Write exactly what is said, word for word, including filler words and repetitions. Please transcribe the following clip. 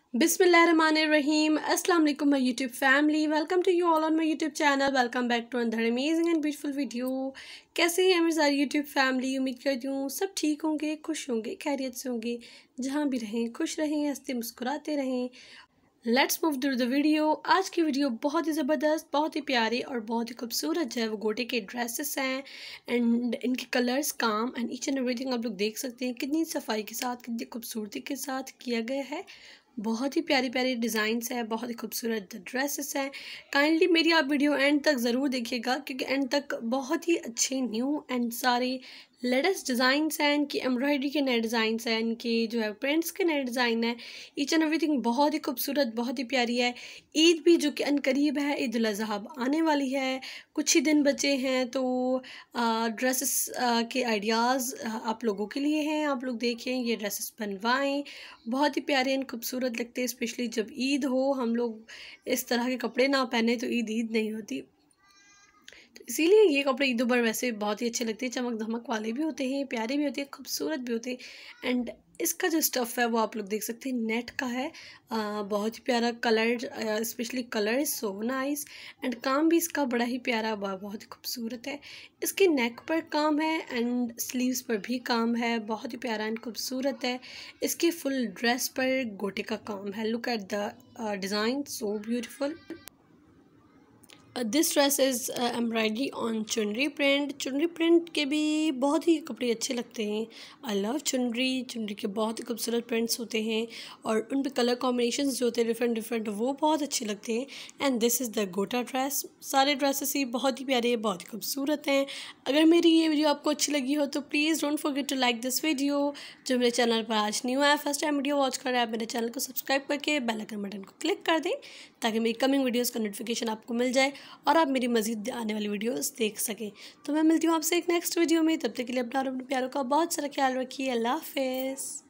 Bismillahirrahmanirrahim. Assalamu alaikum my YouTube family. Welcome to you all on my YouTube channel. Welcome back to another amazing and beautiful video. कैसे हैं मेरी सारी YouTube family? उम्मीद करती हूँ सब ठीक होंगे, खुश होंगे, खैरियत से होंगे, जहाँ भी रहें खुश रहें, हंसते मुस्कुराते रहें। Let's move to the video. आज की वीडियो बहुत ही ज़बरदस्त, बहुत ही प्यारी और बहुत ही खूबसूरत जो है वो गोटे के ड्रेसेस हैं एंड इनके कलर्स काम एंड ईच एंड एवरीथिंग आप लोग देख सकते हैं कितनी सफाई के साथ, कितनी खूबसूरती के साथ किया गया है। बहुत ही प्यारी प्यारी डिज़ाइंस है, बहुत ही खूबसूरत ड्रेसेस हैं। काइंडली मेरी आप वीडियो एंड तक ज़रूर देखिएगा क्योंकि एंड तक बहुत ही अच्छे न्यू एंड सारे लेटेस्ट डिज़ाइंस हैं। इनकी एम्ब्रॉयडरी के नए डिज़ाइंस हैं, इनके जो है प्रिंट्स के नए डिज़ाइन है। ईच एंड एवरीथिंग बहुत ही खूबसूरत, बहुत ही प्यारी है। ईद भी जो कि अनकरीब है, ईद उल अज़हा आने वाली है, कुछ ही दिन बचे हैं, तो ड्रेसेस के आइडियाज़ आप लोगों के लिए हैं। आप लोग देखें, ये ड्रेसेस बनवाएं, बहुत ही प्यारे एंड खूबसूरत लगते हैं। स्पेशली जब ईद हो, हम लोग इस तरह के कपड़े ना पहने तो ईद ईद नहीं होती, तो इसीलिए ये कपड़े ईदों पर वैसे बहुत ही अच्छे लगते हैं। चमक धमक वाले भी होते हैं, प्यारे भी होते हैं, खूबसूरत भी होते हैं। एंड इसका जो स्टफ़ है वो आप लोग देख सकते हैं, नेट का है। आ, बहुत ही प्यारा colour, specially colour is so nice and काम भी इसका बड़ा ही प्यारा, बहुत ही खूबसूरत है। इसके नेक पर काम है एंड स्लीव्स पर भी काम है, बहुत ही प्यारा एंड खूबसूरत है। इसकी फुल ड्रेस पर गोटे का काम है। Look at the design, so beautiful. This dress is embroidery on chunri print. Chunri print के भी बहुत ही कपड़े अच्छे लगते हैं। आई लव चुनरी। चुनरी के बहुत ही खूबसूरत प्रिंट्स होते हैं और उन पे कलर कॉम्बिनेशंस जो होते हैं डिफरेंट डिफरेंट, वो बहुत अच्छे लगते हैं। And this is the gota dress. सारे ड्रेसेस ही बहुत ही प्यारे, बहुत ही खूबसूरत हैं। अगर मेरी ये वीडियो आपको अच्छी लगी हो तो please don't forget to like this video. जो मेरे चैनल पर आज न्यू है, फर्स्ट टाइम वीडियो वॉच कर रहे हैं, आप मेरे चैनल को सब्सक्राइब करके बेल आइकन बटन को क्लिक कर दें ताकि मेरी कमिंग वीडियोज़ का नोटिफिकेशन आपको मिल जाए और आप मेरी मज़ीद आने वाली वीडियोस देख सकें। तो मैं मिलती हूँ आपसे एक नेक्स्ट वीडियो में। तब तक के लिए अपना और अपने प्यारों का बहुत सारा ख्याल रखिए। अल्लाह हाफ़िज़।